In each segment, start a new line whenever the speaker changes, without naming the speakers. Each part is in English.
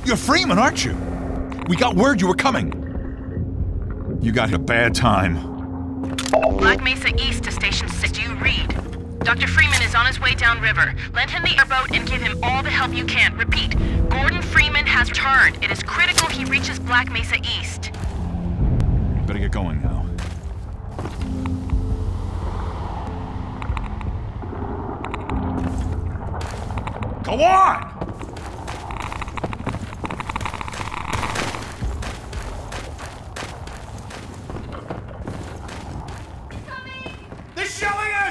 You're Freeman, aren't you? We got word you were coming. You got a bad time.
Black Mesa East to Station 6. Do you read? Dr. Freeman is on his way downriver. Lend him the airboat and give him all the help you can. Repeat, Gordon Freeman has returned. It is critical he reaches Black Mesa East.
Better get going now. Go on!
They're shelling us!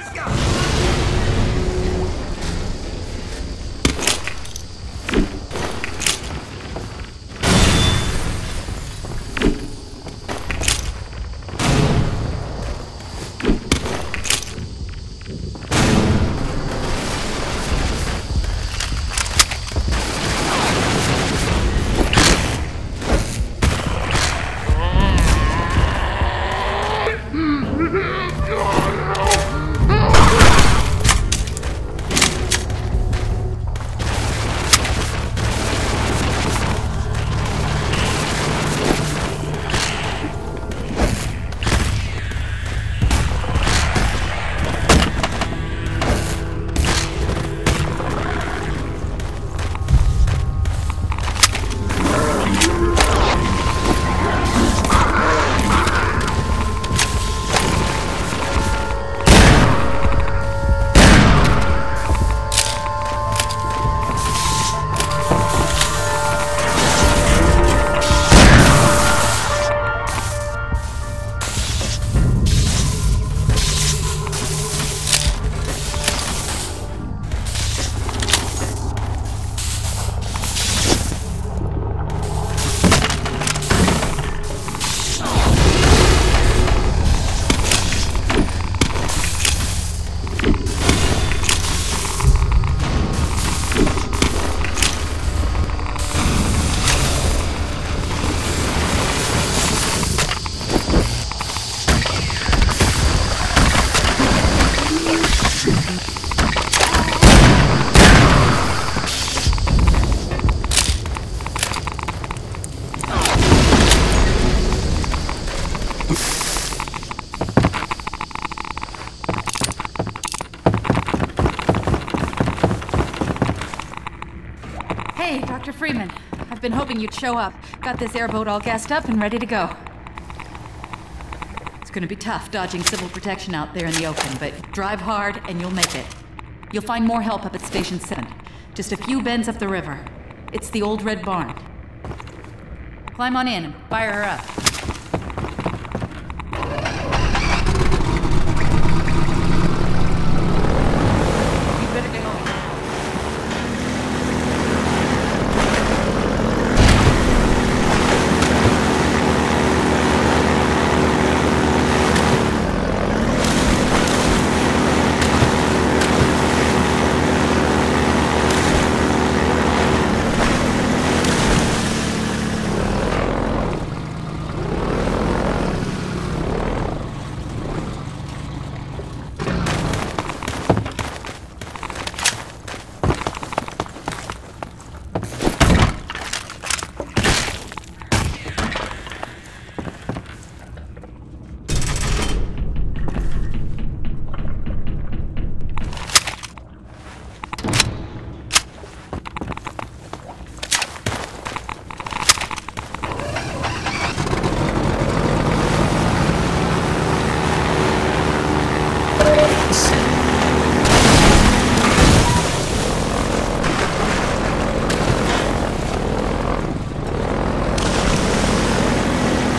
Hey, Dr. Freeman. I've been hoping you'd show up. Got this airboat all gassed up and ready to go. It's gonna be tough dodging civil protection out there in the open, but drive hard and you'll make it. You'll find more help up at Station 7. Just a few bends up the river. It's the old red barn. Climb on in and fire her up.